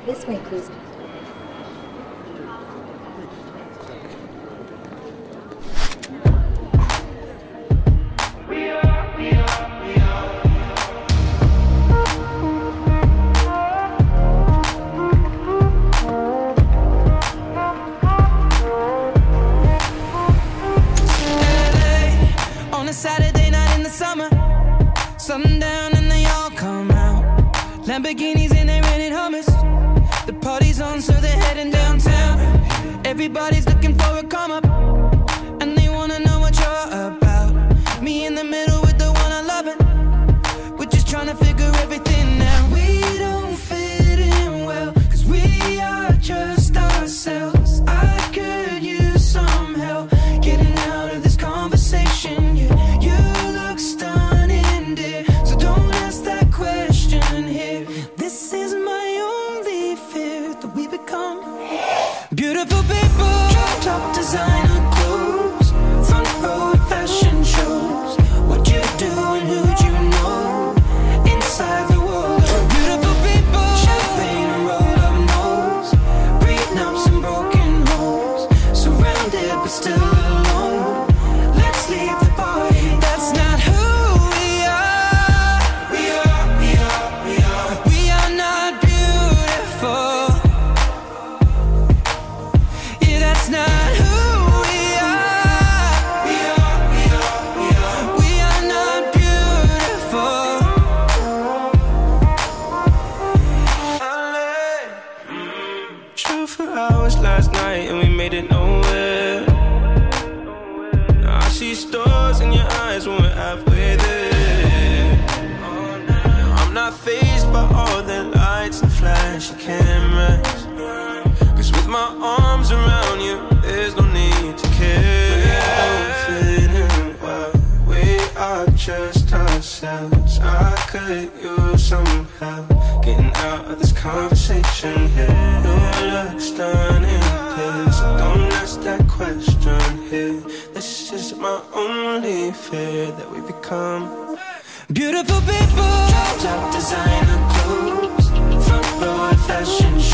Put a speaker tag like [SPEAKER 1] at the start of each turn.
[SPEAKER 1] This way, please.
[SPEAKER 2] On a Saturday night in the summer, sundown and they all come out. Lamborghinis and they're renting hummus. The party's on, so they're heading downtown. Everybody's looking for a come up, and they wanna know what you're about. Me in the middle with the one I love it. We're just trying to figure everything out. We don't fit in well, 'cause we are just ourselves. I could use some help getting out of this conversation. You look stunning, dear, so don't ask that question here. This is my only fear, that we become beautiful people. Top designer clothes, front row fashion shows. What you do and who'd you know inside the world of beautiful people. Champagne and rolled up nose, prenups and broken homes. Surrounded but still alone. Let's leave the party. That's not who we are. We are not beautiful. Yeah, that's not who we are. We are not beautiful. Drove for hours last night and we made it nowhere. I see stars in your eyes when we're halfway there. I'm not fazed by all the lights and flashy cameras, 'cause with my arms around you, there's no need to care. We don't fit in well, we are just ourselves. I could use some help getting out of this conversation here. You look stunning, dear, so don't ask that question here. This is my only fear, that we become beautiful people. Top designer clothes, front row fashion